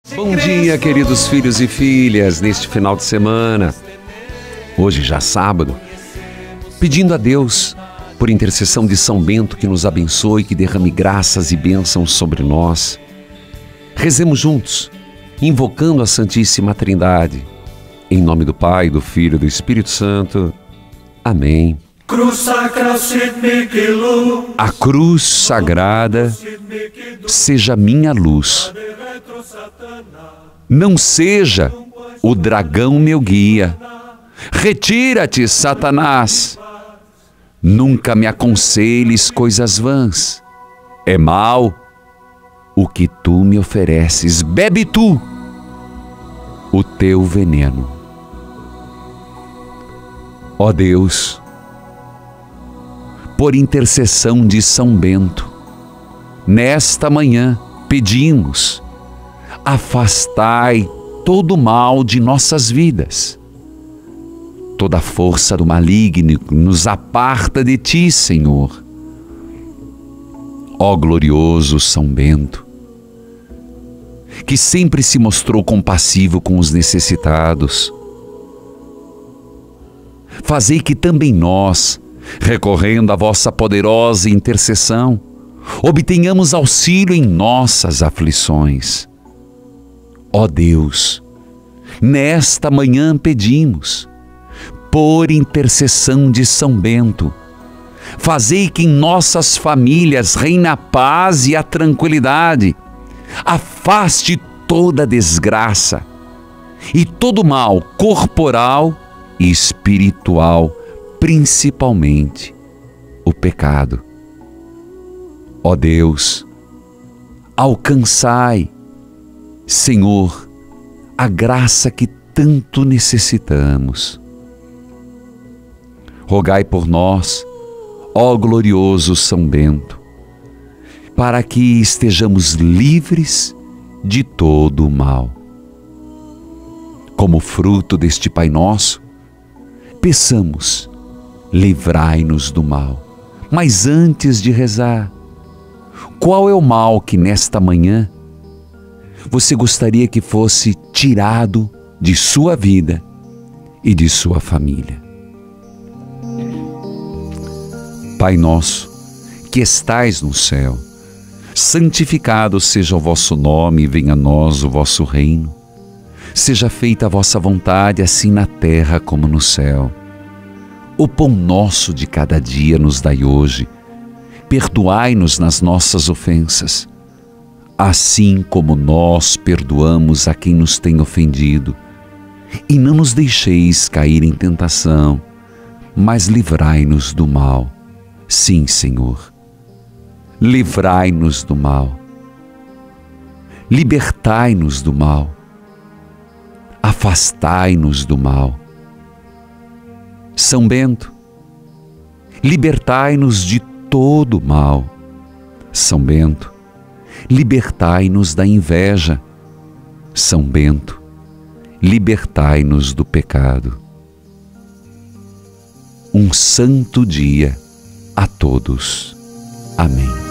Bom dia, queridos filhos e filhas, neste final de semana, hoje já sábado, pedindo a Deus, por intercessão de São Bento, que nos abençoe, que derrame graças e bênçãos sobre nós. Rezemos juntos, invocando a Santíssima Trindade, em nome do Pai, do Filho e do Espírito Santo. Amém. A cruz sagrada seja minha luz. Não seja o dragão meu guia. Retira-te, Satanás. Nunca me aconselhes coisas vãs. É mal o que tu me ofereces. Bebe tu o teu veneno. Ó Deus, por intercessão de São Bento, nesta manhã pedimos: afastai todo o mal de nossas vidas. Toda a força do maligno nos aparta de ti, Senhor. Ó glorioso São Bento, que sempre se mostrou compassivo com os necessitados, fazei que também nós, recorrendo à vossa poderosa intercessão, obtenhamos auxílio em nossas aflições. Ó Deus, nesta manhã pedimos, por intercessão de São Bento, fazei que em nossas famílias reine a paz e a tranquilidade, afaste toda desgraça e todo mal corporal e espiritual, principalmente o pecado. Ó Deus, alcançai, Senhor, a graça que tanto necessitamos. Rogai por nós, ó glorioso São Bento, para que estejamos livres de todo o mal. Como fruto deste Pai Nosso, peçamos: livrai-nos do mal. Mas antes de rezar, qual é o mal que nesta manhã você gostaria que fosse tirado de sua vida e de sua família? Pai nosso, que estais no céu, santificado seja o vosso nome, venha a nós o vosso reino. Seja feita a vossa vontade, assim na terra como no céu. O pão nosso de cada dia nos dai hoje. Perdoai-nos nas nossas ofensas, assim como nós perdoamos a quem nos tem ofendido. E não nos deixeis cair em tentação, mas livrai-nos do mal. Sim, Senhor, livrai-nos do mal. Libertai-nos do mal. Afastai-nos do mal. São Bento, libertai-nos de todo o mal. São Bento, libertai-nos da inveja. São Bento, libertai-nos do pecado. Um santo dia a todos. Amém.